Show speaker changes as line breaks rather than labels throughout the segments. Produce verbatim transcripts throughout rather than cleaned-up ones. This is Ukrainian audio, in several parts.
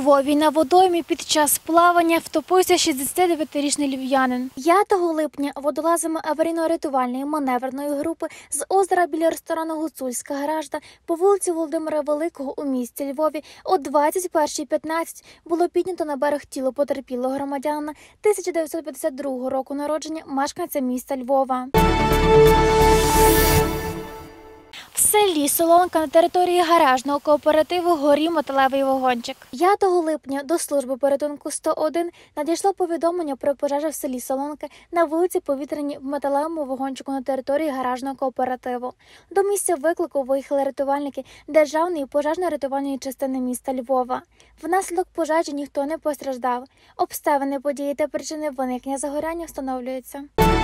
Львові на водоймі під час плавання втопився шістдесятидевятирічний львів'янин. п'ятого липня водолазами аварійно-рятувальної маневрної групи з озера біля ресторану «Гуцульська Гражда» по вулиці Володимира Великого у місті Львові о двадцять першій п'ятнадцять було піднято на берег тіло потерпілого громадянина тисяча дев'ятсот п'ятдесят другого року народження, мешканця міста Львова. В селі Солонка на території гаражного кооперативу горів металевий вагончик. п'ятого липня до служби порятунку сто один надійшло повідомлення про пожежу в селі Солонка на вулиці Повітряній в металевому вагончику на території гаражного кооперативу. До місця виклику виїхали рятувальники Державної пожежно-рятувальної частини міста Львова. Внаслідок пожежі ніхто не постраждав. Обставини події та причини виникнення загоряння встановлюються.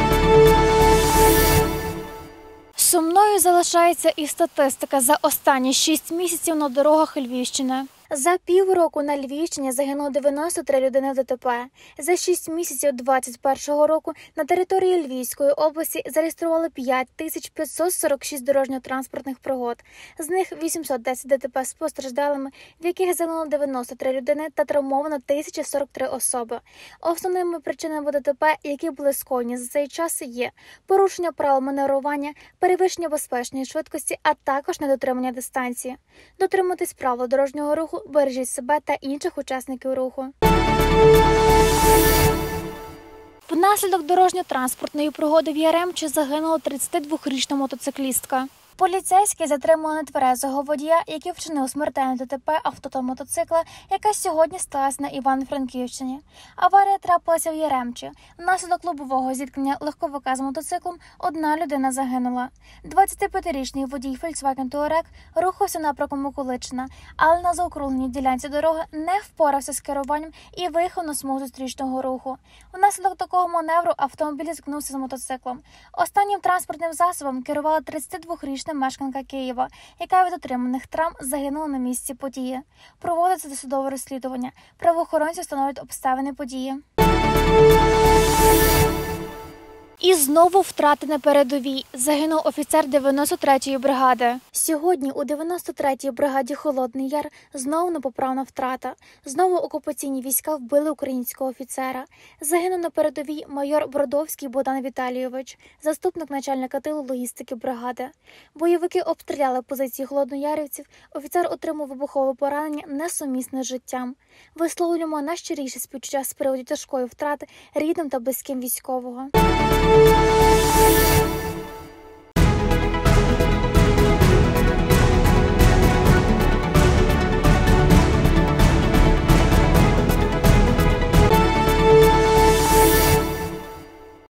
Сумною залишається і статистика за останні шість місяців на дорогах Львівщини. За півроку на Львівщині загинуло дев'яносто три людини в ДТП. За шість місяців двадцять першого року на території Львівської області зареєстрували п'ять тисяч п'ятсот сорок шість дорожньо-транспортних пригод. З них вісімсот десять ДТП з постраждалими, в яких загинуло дев'яносто три людини та травмовано тисяча сорок три особи. Основними причинами ДТП, які були скоєні за цей час, є порушення правил маневрування, перевищення безпечної швидкості, а також недотримання дистанції. Дотримуйтесь правил дорожнього руху, бережіть себе та інших учасників руху. Внаслідок дорожньо-транспортної пригоди в Яремчі загинула тридцятидвохрічна мотоциклістка. Поліцейські затримали нетверезого водія, який вчинив смертельне ДТП авто та мотоцикла, яка сьогодні сталася на Івано-Франківщині. Аварія трапилася в Яремчі. Внаслідок лобового зіткнення легковика з мотоциклом одна людина загинула. двадцятип'ятирічний водій Volkswagen Touareg рухався напрямку Миколичина, але на заокругленій ділянці дороги не впорався з керуванням і виїхав на смугу зустрічного руху. Внаслідок такого маневру автомобіль зіткнувся з мотоциклом. Останнім транспортним засобом керувала тридцятидвохрічна мешканка Києва, яка від отриманих травм загинула на місці події. Проводиться досудове розслідування. Правоохоронці встановлюють обставини події. І знову втрати на передовій. Загинув офіцер дев'яносто третьої бригади. Сьогодні у дев'яносто третій бригаді «Холодний Яр» знову непоправна втрата. Знову окупаційні війська вбили українського офіцера. Загинув на передовій майор Бродовський Богдан Віталійович, заступник начальника тилу логістики бригади. Бойовики обстріляли позиції холодноярівців, офіцер отримав вибухове поранення несумісне з життям. Висловлюємо найщиріше співчуття з приводу тяжкої втрати рідним та близьким військового. Thank you.